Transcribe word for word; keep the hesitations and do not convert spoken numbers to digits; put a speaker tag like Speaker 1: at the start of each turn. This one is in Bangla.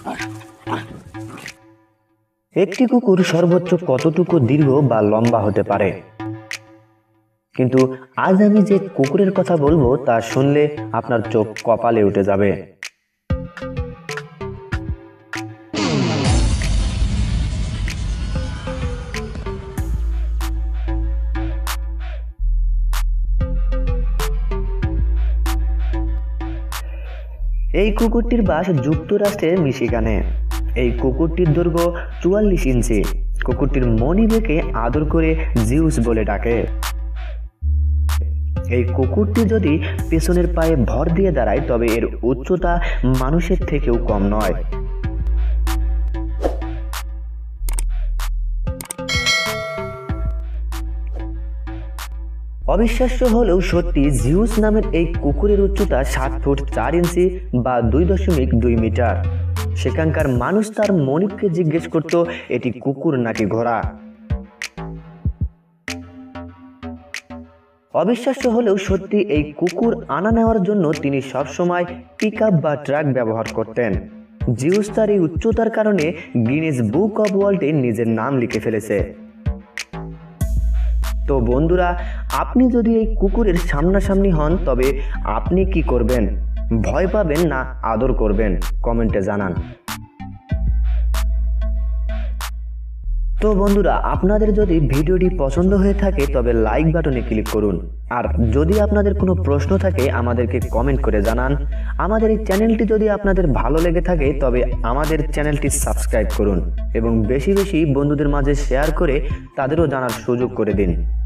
Speaker 1: একটি কুকুর সর্বোচ্চ কতটুকু দীর্ঘ বা লম্বা হতে পারে? কিন্তু আজ আমি যে কুকুরের কথা বলবো তা শুনলে আপনার চোখ কপালে উঠে যাবে। এই কুকুরটির বাস যুক্তরাষ্ট্রের মিশিগানে। এই কুকুরটির দৈর্ঘ্য চুয়াল্লিশ ইঞ্চি। কুকুরটির মনিবেকে আদর করে জিউস বলে ডাকে। এই কুকুরটি যদি পেছনের পায়ে ভর দিয়ে দাঁড়ায় তবে এর উচ্চতা মানুষের থেকেও কম নয়। অবিশ্বাস্য হলেও সত্যি, জিউস নামের এই কুকুরের উচ্চতা সাত ফুট চার ইঞ্চি বা দুই দশমিক দুই মিটার। সেখানকার মানুষ তার মনিবকে জিজ্ঞেস করত এটি কুকুর নাকি ঘোড়া। অবিশ্বাস্য হলেও সত্যি, এই কুকুর আনা নেওয়ার জন্য তিনি সবসময় পিকআপ বা ট্রাক ব্যবহার করতেন। জিউস তার এই উচ্চতার কারণে গিনেস বুক অব ওয়ার্ল্ডে নিজের নাম লিখে ফেলেছে। তো বন্ধুরা, আপনি যদি এই কুকুরের সামনাসামনি হন তবে আপনি কি করবেন? ভয় পাবেন না আদর করবেন? কমেন্টে জানান। তো বন্ধুরা, আপনাদের যদি ভিডিওটি পছন্দ হয়ে থাকে তবে লাইক বাটনে ক্লিক করুন। আর যদি আপনাদের কোনো প্রশ্ন থাকে আমাদেরকে কমেন্ট করে জানান। আমাদের এই চ্যানেলটি যদি আপনাদের ভালো লেগে থাকে তবে আমাদের চ্যানেলটি সাবস্ক্রাইব করুন এবং বেশি বেশি বন্ধুদের মাঝে শেয়ার করে তাদেরও জানার সুযোগ করে দিন।